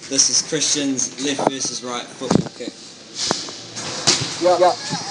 This is Kristian's left versus right football kick. Yeah.